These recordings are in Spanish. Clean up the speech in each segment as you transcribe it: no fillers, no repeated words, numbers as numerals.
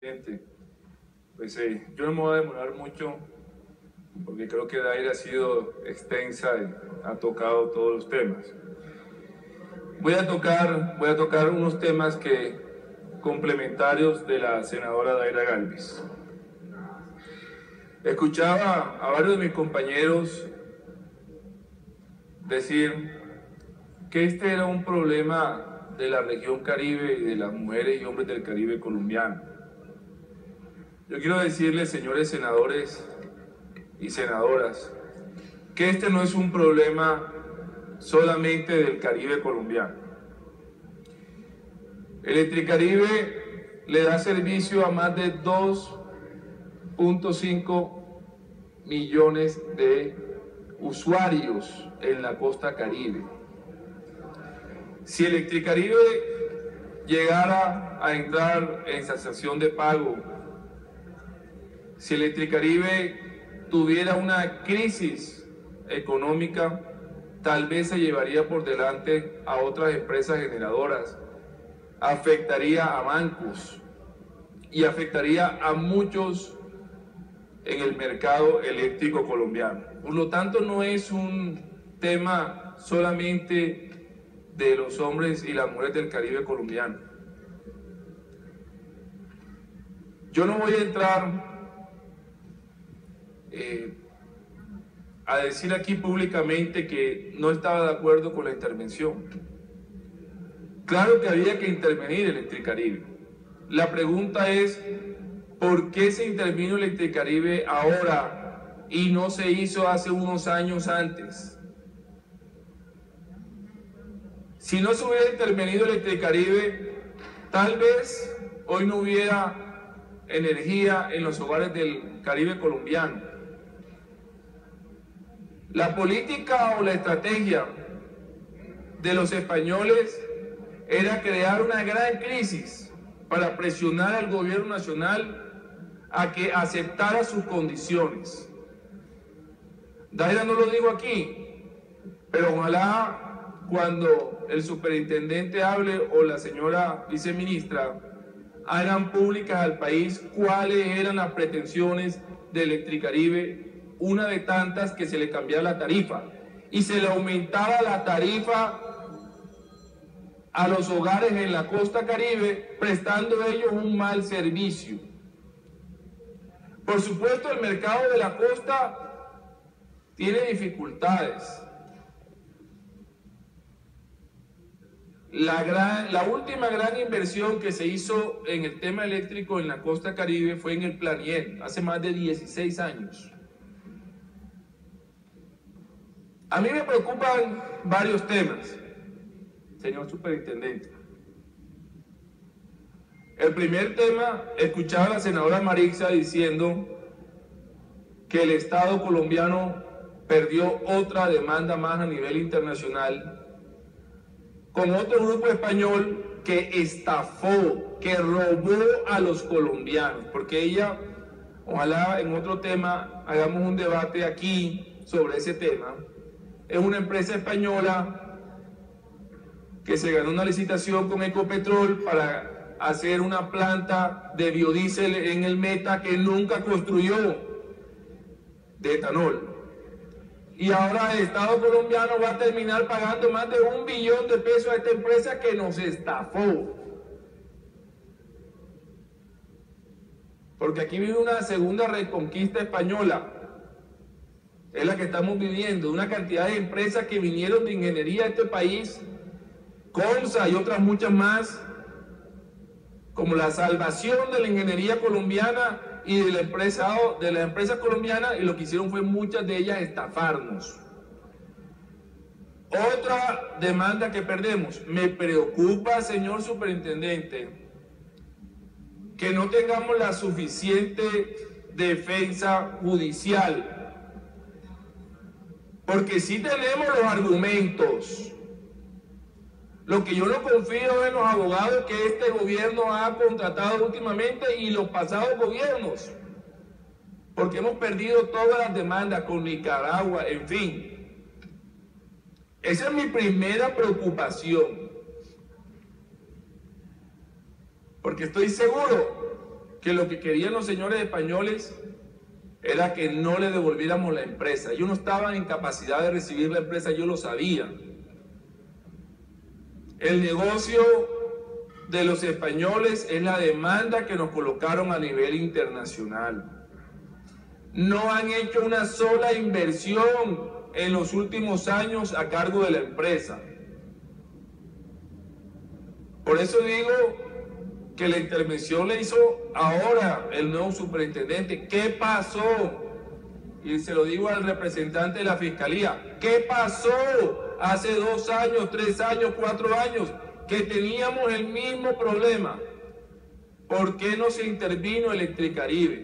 Pues yo no me voy a demorar mucho porque creo que Daira ha sido extensa y ha tocado todos los temas. Voy a tocar unos temas complementarios de la senadora Daira Gálvez. Escuchaba a varios de mis compañeros decir que este era un problema de la región Caribe y de las mujeres y hombres del Caribe colombiano. Yo quiero decirles, señores senadores y senadoras, que este no es un problema solamente del Caribe colombiano. Electricaribe le da servicio a más de 2.5 millones de usuarios en la costa Caribe. Si Electricaribe llegara a entrar en cesación de pago, si Electricaribe tuviera una crisis económica, tal vez se llevaría por delante a otras empresas generadoras, afectaría a bancos y afectaría a muchos en el mercado eléctrico colombiano. Por lo tanto, no es un tema solamente de los hombres y las mujeres del Caribe colombiano. Yo no voy a entrar a decir aquí públicamente que no estaba de acuerdo con la intervención. Claro que había que intervenir Electricaribe. La pregunta es, ¿por qué se intervino Electricaribe ahora y no se hizo hace unos años antes? Si no se hubiera intervenido Electricaribe, tal vez hoy no hubiera energía en los hogares del Caribe colombiano. La política o la estrategia de los españoles era crear una gran crisis para presionar al gobierno nacional a que aceptara sus condiciones. Daira no lo digo aquí, pero ojalá cuando el superintendente hable o la señora viceministra hagan públicas al país cuáles eran las pretensiones de Electricaribe, una de tantas que se le cambiara la tarifa y se le aumentaba la tarifa a los hogares en la costa Caribe, prestando ellos un mal servicio. Por supuesto, el mercado de la costa tiene dificultades. La última gran inversión que se hizo en el tema eléctrico en la costa Caribe fue en el Planiel, hace más de 16 años. A mí me preocupan varios temas, señor superintendente. El primer tema, escuchaba a la senadora Marixa diciendo que el Estado colombiano perdió otra demanda más a nivel internacional con otro grupo español que estafó, que robó a los colombianos, porque ella, ojalá en otro tema hagamos un debate aquí sobre ese tema. Es una empresa española que se ganó una licitación con Ecopetrol para hacer una planta de biodiesel en el Meta que nunca construyó, de etanol. Y ahora el Estado colombiano va a terminar pagando más de $1 billón a esta empresa que nos estafó. Porque aquí vive una segunda reconquista española. Es la que estamos viviendo, una cantidad de empresas que vinieron de ingeniería a este país, Consa y otras muchas más, como la salvación de la ingeniería colombiana y de la empresa colombiana, y lo que hicieron fue muchas de ellas estafarnos. Otra demanda que perdemos. Me preocupa, señor superintendente, que no tengamos la suficiente defensa judicial, porque sí tenemos los argumentos. Lo que yo no confío en los abogados que este gobierno ha contratado últimamente y los pasados gobiernos, porque hemos perdido todas las demandas con Nicaragua, en fin. Esa es mi primera preocupación, porque estoy seguro que lo que querían los señores españoles era que no le devolviéramos la empresa. Ellos no estaban en capacidad de recibir la empresa, yo lo sabía. El negocio de los españoles es la demanda que nos colocaron a nivel internacional. No han hecho una sola inversión en los últimos años a cargo de la empresa. Por eso digo que la intervención la hizo ahora el nuevo superintendente. ¿Qué pasó? Y se lo digo al representante de la Fiscalía. ¿Qué pasó hace 2 años, 3 años, 4 años? Que teníamos el mismo problema. ¿Por qué no se intervino Electricaribe?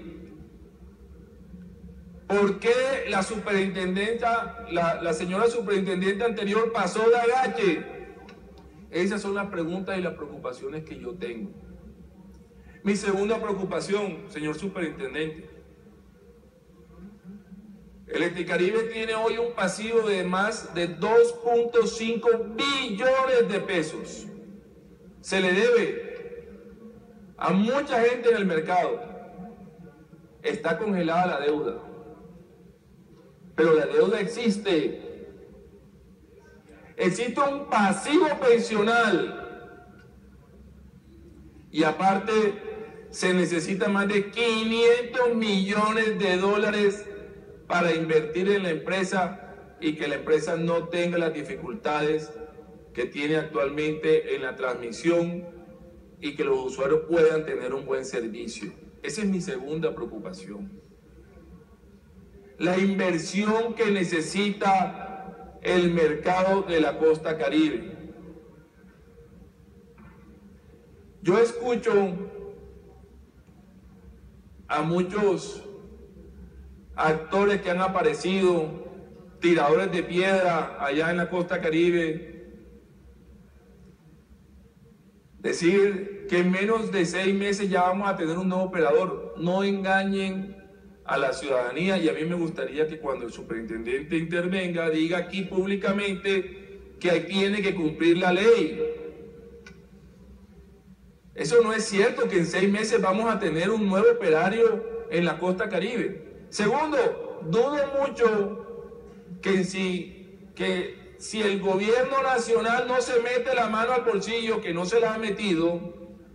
¿Por qué la superintendenta, la señora superintendente anterior pasó de agache? Esas son las preguntas y las preocupaciones que yo tengo. Mi segunda preocupación, señor superintendente. Electricaribe tiene hoy un pasivo de más de 2.5 billones de pesos. Se le debe a mucha gente en el mercado. Está congelada la deuda. Pero la deuda existe. Existe un pasivo pensional. Y aparte se necesita más de 500 millones de dólares para invertir en la empresa y que la empresa no tenga las dificultades que tiene actualmente en la transmisión y que los usuarios puedan tener un buen servicio. Esa es mi segunda preocupación. La inversión que necesita el mercado de la costa Caribe. Yo escucho a muchos actores que han aparecido, tiradores de piedra allá en la costa Caribe, decir que en menos de 6 meses ya vamos a tener un nuevo operador. No engañen a la ciudadanía, y a mí me gustaría que cuando el superintendente intervenga diga aquí públicamente que tiene que cumplir la ley. Eso no es cierto, que en 6 meses vamos a tener un nuevo operario en la costa Caribe. Segundo, dudo mucho que si el gobierno nacional no se mete la mano al bolsillo, que no se la ha metido,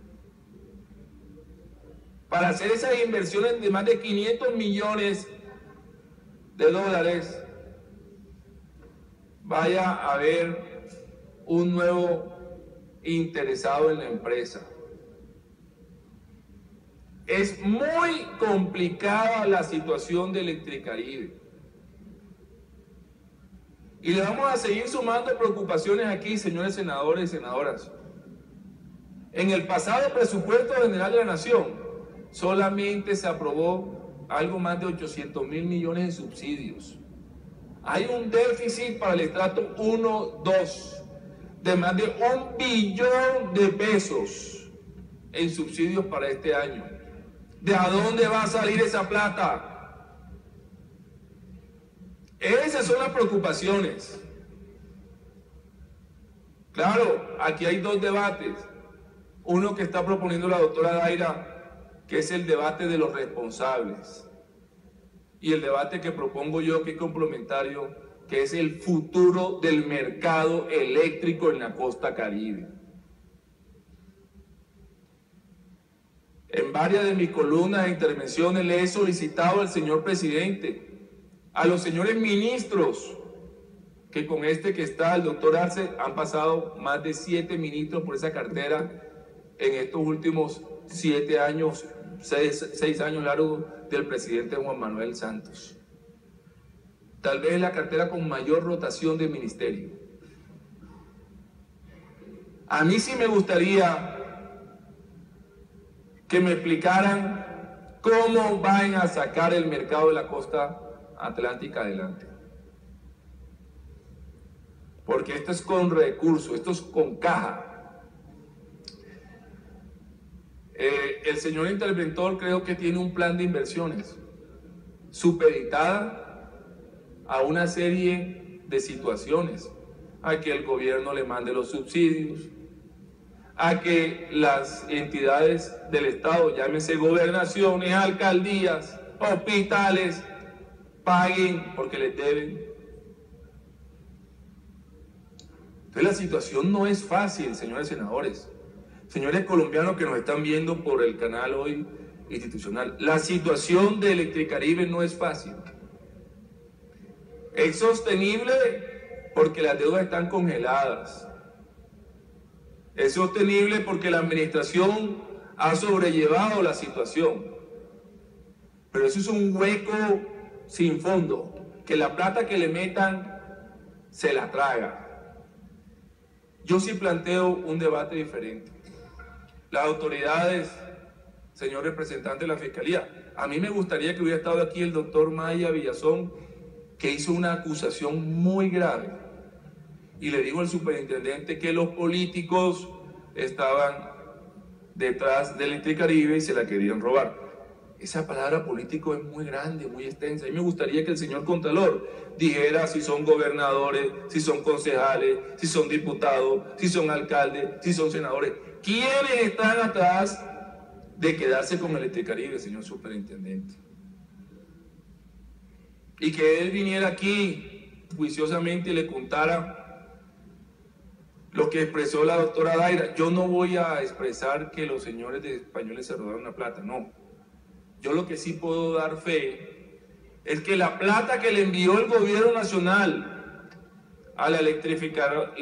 para hacer esas inversiones de más de 500 millones de dólares, vaya a haber un nuevo interesado en la empresa. Es muy complicada la situación de Electricaribe. Y le vamos a seguir sumando preocupaciones aquí, señores senadores y senadoras. En el pasado presupuesto general de la Nación, solamente se aprobó algo más de 800.000 millones de subsidios. Hay un déficit para el estrato 1-2 de más de 1 billón de pesos en subsidios para este año. ¿De a dónde va a salir esa plata? Esas son las preocupaciones. Claro, aquí hay 2 debates. Uno que está proponiendo la doctora Daira, que es el debate de los responsables. Y el debate que propongo yo, que es complementario, que es el futuro del mercado eléctrico en la costa Caribe. En varias de mis columnas e intervenciones le he solicitado al señor presidente, a los señores ministros, que con este que está el doctor Arce, han pasado más de 7 ministros por esa cartera en estos últimos 7 años, 6 años largos del presidente Juan Manuel Santos. Tal vez la cartera con mayor rotación de ministerio. A mí sí me gustaría que me explicaran cómo van a sacar el mercado de la costa atlántica adelante. Porque esto es con recursos, esto es con caja. El señor interventor creo que tiene un plan de inversiones supeditada a una serie de situaciones, a que el gobierno le mande los subsidios, a que las entidades del Estado, llámese gobernaciones, alcaldías, hospitales, paguen porque les deben. Entonces la situación no es fácil, señores senadores, señores colombianos que nos están viendo por el canal hoy institucional. La situación de Electricaribe no es fácil. Es sostenible porque las deudas están congeladas. Es sostenible porque la administración ha sobrellevado la situación. Pero eso es un hueco sin fondo, que la plata que le metan se la traga. Yo sí planteo un debate diferente. Las autoridades, señor representante de la Fiscalía, a mí me gustaría que hubiera estado aquí el doctor Maya Villazón, que hizo una acusación muy grave. Y le dijo al superintendente que los políticos estaban detrás de Electricaribe y se la querían robar. Esa palabra político es muy grande, muy extensa. A mí me gustaría que el señor Contralor dijera si son gobernadores, si son concejales, si son diputados, si son alcaldes, si son senadores. ¿Quiénes están atrás de quedarse con Electricaribe, señor superintendente? Y que él viniera aquí juiciosamente y le contara lo que expresó la doctora Daira. Yo no voy a expresar que los señores de Españoles se robaron la plata, no. Yo lo que sí puedo dar fe es que la plata que le envió el gobierno nacional a la electrificadora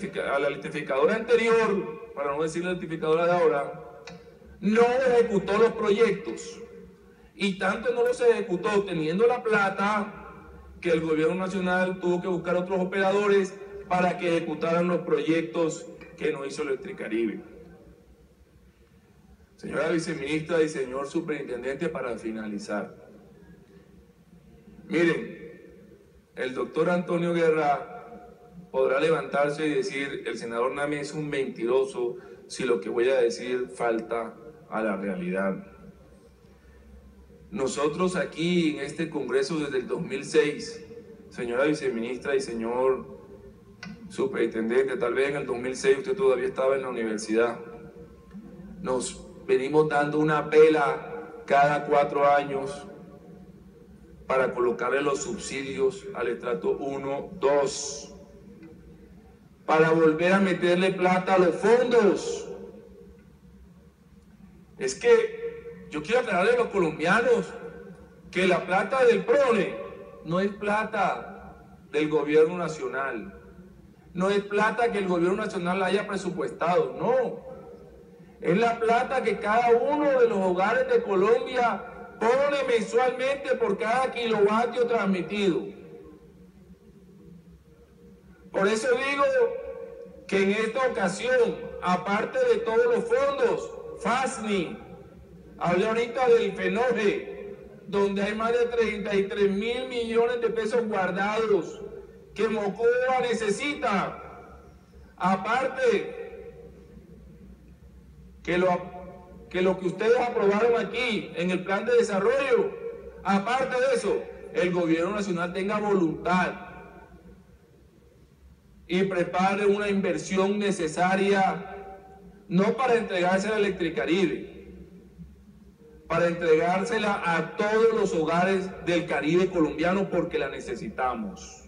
anterior, para no decir la electrificadora de ahora, no ejecutó los proyectos. Y tanto no los ejecutó teniendo la plata que el gobierno nacional tuvo que buscar otros operadores para que ejecutaran los proyectos que no hizo Electricaribe. Señora viceministra y señor superintendente, para finalizar. Miren, el doctor Antonio Guerra podrá levantarse y decir, el senador Name es un mentiroso si lo que voy a decir falta a la realidad. Nosotros aquí en este Congreso desde el 2006, señora viceministra y señor superintendente, tal vez en el 2006 usted todavía estaba en la universidad, nos venimos dando una pela cada 4 años para colocarle los subsidios al estrato 1, 2, para volver a meterle plata a los fondos. Es que yo quiero aclararle a los colombianos que la plata del PRONE no es plata del gobierno nacional, no es plata que el gobierno nacional haya presupuestado, no. Es la plata que cada uno de los hogares de Colombia pone mensualmente por cada kilovatio transmitido. Por eso digo que en esta ocasión, aparte de todos los fondos, FASNI, hablé ahorita del FENOGE, donde hay más de 33.000 millones de pesos guardados que Mocoa necesita. Aparte que lo que ustedes aprobaron aquí en el plan de desarrollo, aparte de eso, el gobierno nacional tenga voluntad y prepare una inversión necesaria, no para entregársela a Electricaribe, para entregársela a todos los hogares del Caribe colombiano, porque la necesitamos.